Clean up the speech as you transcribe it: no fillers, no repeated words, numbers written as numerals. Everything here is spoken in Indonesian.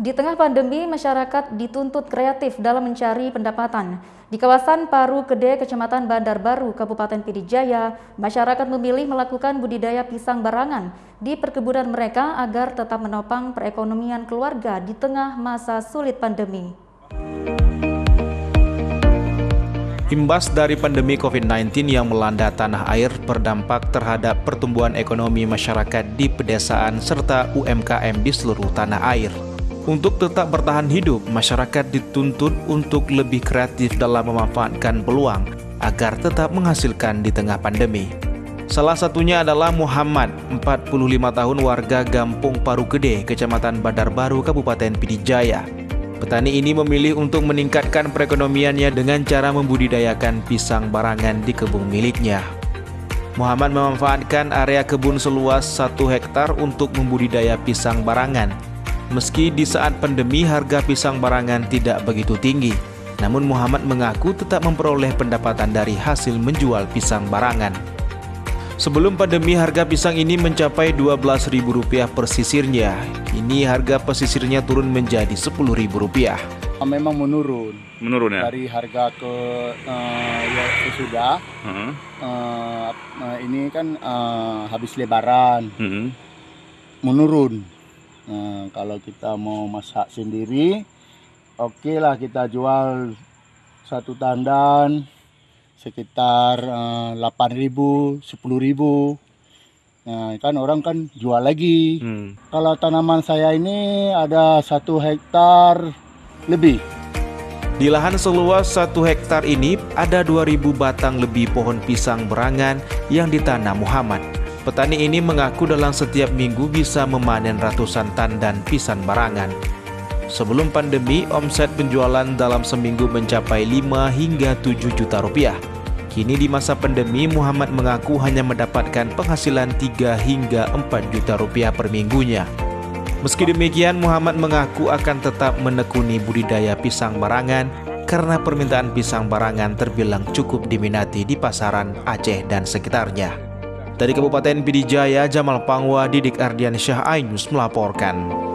Di tengah pandemi, masyarakat dituntut kreatif dalam mencari pendapatan. Di kawasan Paru Gede, Kecamatan Bandar Baru, Kabupaten Pidijaya, masyarakat memilih melakukan budidaya pisang barangan di perkebunan mereka agar tetap menopang perekonomian keluarga di tengah masa sulit pandemi. Imbas dari pandemi COVID-19 yang melanda tanah air berdampak terhadap pertumbuhan ekonomi masyarakat di pedesaan serta UMKM di seluruh tanah air. Untuk tetap bertahan hidup, masyarakat dituntut untuk lebih kreatif dalam memanfaatkan peluang agar tetap menghasilkan di tengah pandemi. Salah satunya adalah Muhammad, 45 tahun warga Gampung Paru Gede, Kecamatan Bandar Baru, Kabupaten Pidijaya. Petani ini memilih untuk meningkatkan perekonomiannya dengan cara membudidayakan pisang barangan di kebun miliknya. Muhammad memanfaatkan area kebun seluas 1 hektar untuk membudidaya pisang barangan. Meski di saat pandemi harga pisang barangan tidak begitu tinggi, namun Muhammad mengaku tetap memperoleh pendapatan dari hasil menjual pisang barangan. Sebelum pandemi harga pisang ini mencapai Rp12.000 per sisirnya. Kini harga pesisirnya turun menjadi Rp10.000. Memang menurun. Menurun ya? Dari harga ke ya sudah. Ini kan habis lebaran. Menurun. Kalau kita mau masak sendiri, oke lah kita jual satu tandan sekitar 8.000, 10.000. Nah, kan orang kan jual lagi. Kalau tanaman saya ini ada 1 hektar lebih. Di lahan seluas 1 hektar ini ada 2.000 batang lebih pohon pisang barangan yang ditanam Muhammad. Petani ini mengaku dalam setiap minggu bisa memanen ratusan tandan pisang barangan. Sebelum pandemi, omset penjualan dalam seminggu mencapai 5 hingga 7 juta rupiah. Kini di masa pandemi, Muhammad mengaku hanya mendapatkan penghasilan 3 hingga 4 juta rupiah per minggunya. Meski demikian, Muhammad mengaku akan tetap menekuni budidaya pisang barangan karena permintaan pisang barangan terbilang cukup diminati di pasaran Aceh dan sekitarnya. Dari Kabupaten Pidijaya, Jamal Pangwa, Didik Ardiansyah, iNews melaporkan.